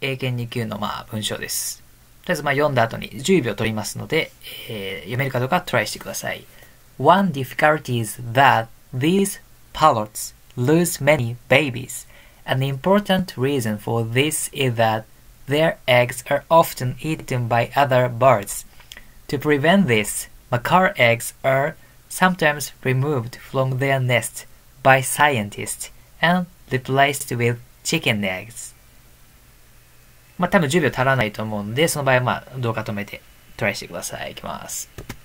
英検2級の文章です。とりあえず読んだ後に10秒取りますので、読めるかどうかトライしてください。One difficulty is that these parrots lose many babies. An important reason for this is that their eggs are often eaten by other birds. To prevent this, macaw eggs are sometimes removed from their nest by scientists and replaced with chicken eggs. 多分10秒足らないと思うんで、その場合は動画止めてトライしてください。いきます。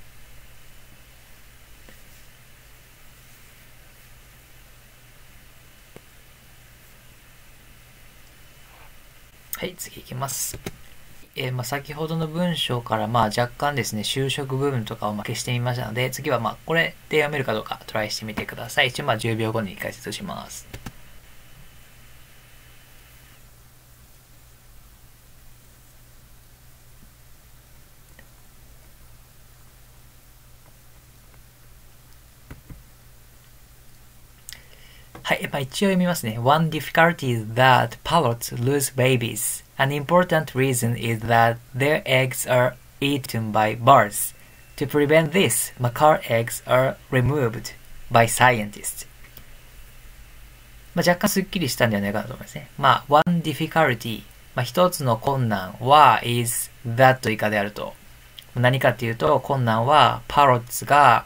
はい、次いきます。先ほどの文章から若干ですね、修飾部分とかを消してみましたので、次はこれで読めるかどうかトライしてみてください。一応10秒後に解説します。はい、一応読みますね。One difficulty is that parrots lose babies. An important reason is that their eggs are eaten by birds. To prevent this, macaw eggs are removed by scientists. 若干スッキリしたんじゃないかなと思いますね。one difficulty、一つの困難は is that 以下であると。何かっていうと、困難は parrots が、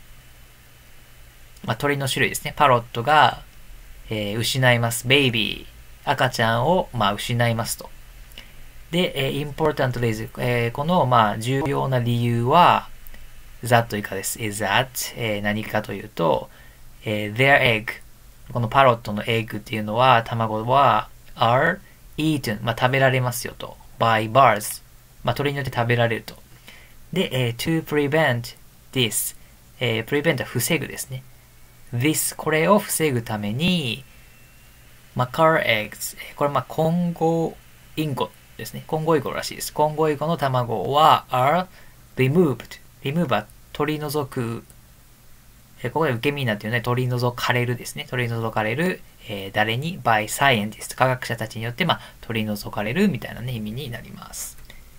鳥の種類ですね。パロットが失います。ベイビー、赤ちゃんを、失いますと。で、important reason、この、重要な理由は、that 以下です。is that、何かというと、their egg、このパロットの egg っていうのは、卵は、are eaten、食べられますよと。by birds、鳥によって食べられると。で、to prevent this、prevent は防ぐですね。this これを防ぐためにmacaw eggs これコンゴインコですね。コンゴイゴらしいです。コンゴイゴの卵は are removed remove は取り除くここで受け身になっているので取り除かれるですね。取り除かれる誰に by scientists 科学者たちによって取り除かれるみたいなね意味になります。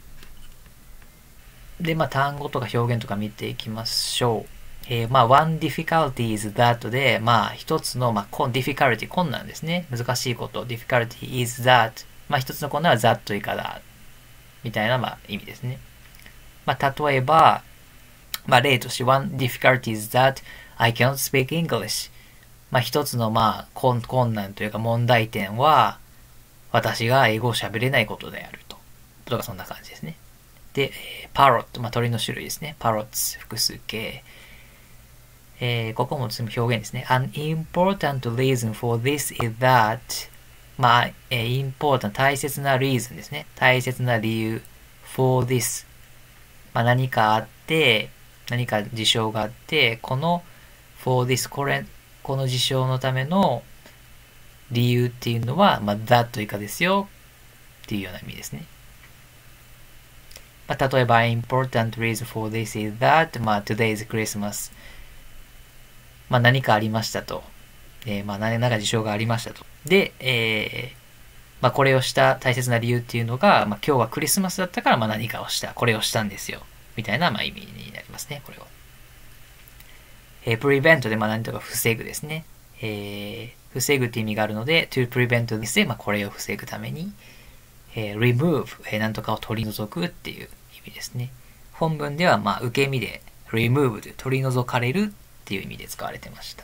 で単語とか表現とか見ていきましょう。one difficulty is that で、一つの、difficulty 困難ですね。難しいこと。difficulty is that。一つの困難は that 以下だ。みたいな、意味ですね。例えば、例として one difficulty is that I cannot speak English。一つの、困難というか問題点は、私が英語を喋れないことであると。とかそんな感じですね。で、parrot、鳥の種類ですね。parrots、複数形。ここも表現ですね。An important reason for this is that important 大切な reason ですね。大切な理由 for this 何かあって何か事象があってこの for this この事象のための理由っていうのはthat 以下ですよっていうような意味ですね。例えば important reason for this is that today is Christmas何かありましたと。何か事象がありましたと。で、これをした大切な理由っていうのが、今日はクリスマスだったから何かをした。これをしたんですよ。みたいな意味になりますね。これを。prevent で何とか防ぐですね。防ぐって意味があるので、to prevent this でこれを防ぐために、remove、何とかを取り除くっていう意味ですね。本文では受け身で removed 取り除かれるっていう意味で使われてました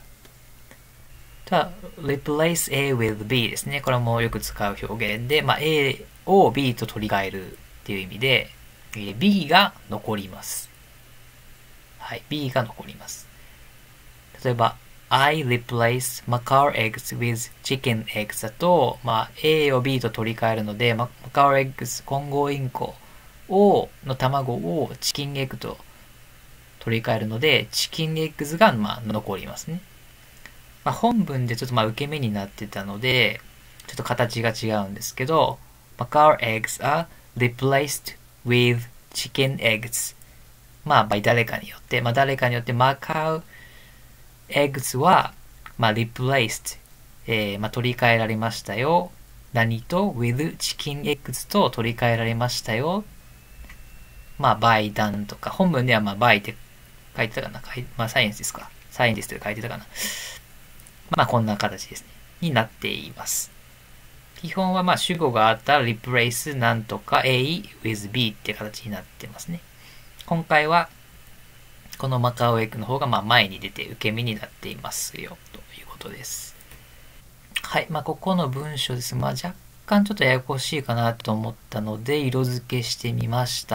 。replace A with B ですね。これもよく使う表現で、A を B と取り替えるっていう意味で、B が残ります。はい、B が残ります。例えば、I replace macaw eggs with chicken eggs だと、A を B と取り替えるので、macaw eggs、コンゴインコの卵をチキンエッグと取り替えるので、チキンエッグズが残りますね。本文でちょっと受け身になってたので、ちょっと形が違うんですけど、macaw eggs are replaced with chicken eggs。by 誰かによって、誰かによって macaw eggs は、replaced、取り替えられましたよ。 何と with chicken eggs と取り替えられましたよ。まあ by done とか、本文ではまあ by って書いてたかな。まあサイエンスですか。サイエンティストで書いてたかな。まあこんな形ですね。になっています。基本はまあ主語があったら replace なんとか A with B って形になってますね。今回はこのマカオエッグの方がまあ前に出て受け身になっていますよということです。はい。まあここの文章です。まあ若干ちょっとややこしいかなと思ったので色付けしてみました。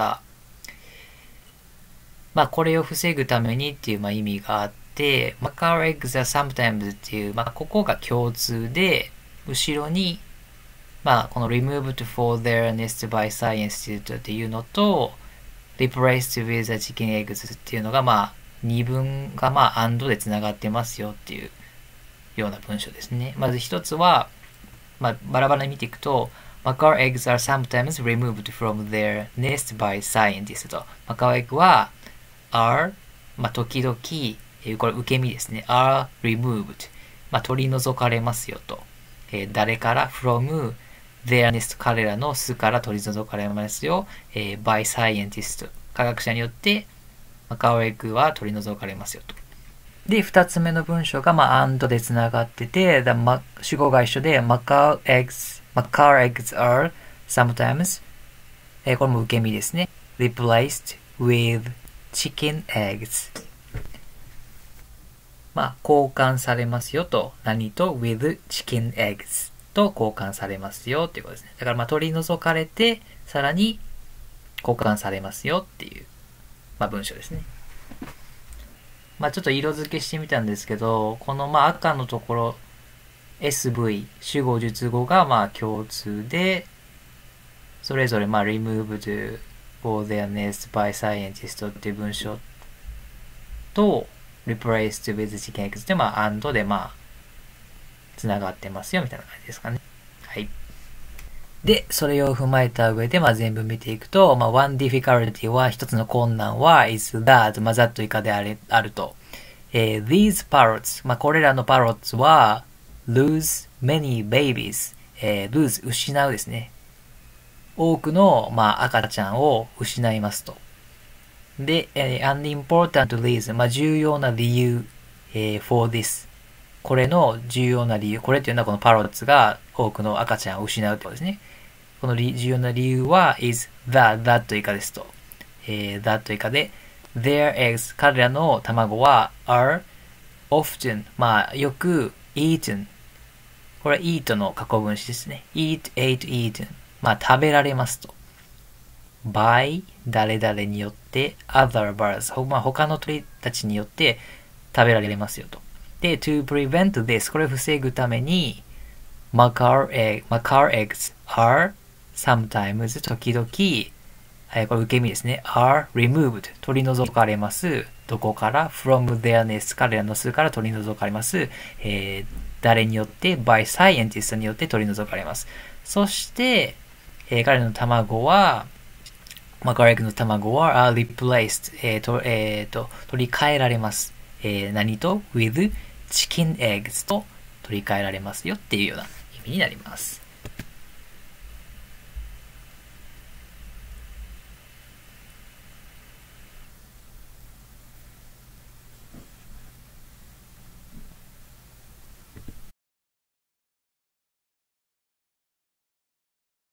まあこれを防ぐためにっていうまあ意味があって、マカオエッグ are sometimes っていう、まあここが共通で、後ろにまあ、この removed for their nest by science っていうのと、replaced with a chicken eggs っていうのが、まあ、二文が、まあ、and で繋がってますよっていうような文章ですね。まず一つは、まあ、バラバラに見ていくと、Macaw eggs are sometimes removed from their nest by scientists と。マカオエッグは、are、まあ、時々、これ受け身ですね。are removed。まあ、取り除かれますよと。誰から from their nest 彼らの巣から取り除かれますよ。by scientist 科学者によってマカオエッグは取り除かれますよと。で、二つ目の文章がまあ and で繋がってて、主語が一緒で Macaw eggs are sometimes これも受け身ですね。replaced with chicken eggs まあ、交換されますよと。何と with chicken eggs と交換されますよっていうことですね。だからまあ取り除かれて、さらに交換されますよっていう、まあ、文章ですね。まあちょっと色付けしてみたんですけど、このまあ赤のところ SV 主語述語がまあ共通で、それぞれまあ removed for their nest by scientist っていう文章と、replaced with chicken eggs でまあ and でまあ繋がってますよみたいな感じですかね。はい。で、それを踏まえた上でまあ全部見ていくと、まあ one difficulty は一つの困難は is that まあざっと以下であると。these parrots まあこれらのパロッツは lose many babies lose 失うですね。多くのまあ赤ちゃんを失いますと。で、an important reason、まあ、重要な理由、for this。これの重要な理由、これっていうのはこのパロッツが多くの赤ちゃんを失うってことですね。この重要な理由は is that 以下ですと。that 以下で、their eggs、彼らの卵は are often、まあ、よく eaten。これは eat の過去分詞ですね。eat, ate, eaten。まあ、食べられますと。by 誰々によって other birds まあ他の鳥たちによって食べられますよと。で、to prevent this これを防ぐために macaw eggs are sometimes 時々これ受け身ですね are removed 取り除かれますどこから from their nest 彼らの巣から取り除かれます、誰によって by scientists によって取り除かれますそして、彼らの卵はマカオエッグの卵は replaced、取り替えられます。何と with chicken eggs と取り替えられますよっていうような意味になります。